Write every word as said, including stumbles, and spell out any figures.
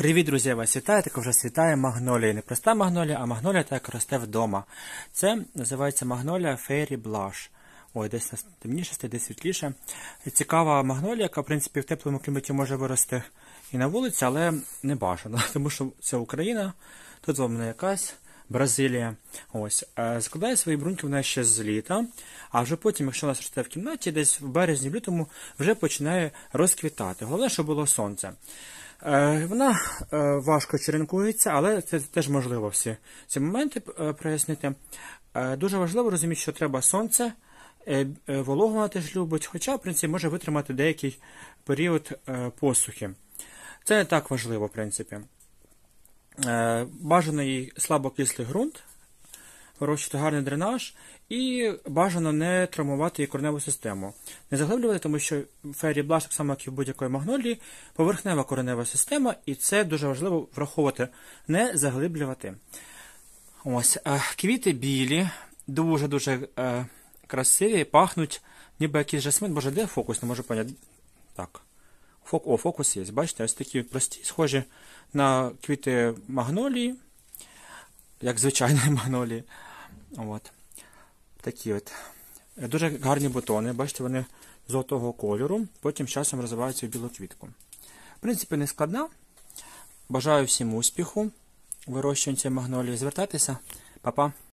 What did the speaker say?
Привіт, друзі! Я вас вітаю, так вже світає магнолія. Не проста магнолія, а магнолія так росте вдома. Це називається магнолія Fairy Blush. Ой, десь темніше, десь світліше. Цікава магнолія, яка в принципі в теплому кліматі може вирости і на вулиці, але не бажано, тому що це Україна, тут вам не якась Бразилія. Ось. Закладає свої бруньки вона ще з літа, а вже потім, якщо у нас росте в кімнаті, десь в березні, в лютому вже починає розквітати. Головне, щоб було сонце. Вона важко черенкується, але це теж можливо всі ці моменти прояснити. Дуже важливо розуміти, що треба сонце, вологу вона теж любить, хоча, в принципі, може витримати деякий період посухи. Це не так важливо, в принципі. Бажано їй слабокислий ґрунт, вирощувати гарний дренаж і бажано не травмувати її кореневу систему. Не заглиблювати, тому що Fairy Blush, так само як і в будь-якої магнолії, поверхнева коренева система, і це дуже важливо враховувати, не заглиблювати. Ось, квіти білі, дуже-дуже е, красиві, пахнуть, ніби якийсь жасмин. Боже, де фокус, не можу поняти. Так, о, фокус є, бачите, ось такі прості, схожі на квіти магнолії, як звичайної магнолії. От. Такі от. Дуже гарні бутони, бачите, вони золотого кольору, потім з часом розвиваються в білу квітку. В принципі, не складна. Бажаю всім успіху, вирощуванню цієї магнолії. Звертайтеся. Па-па.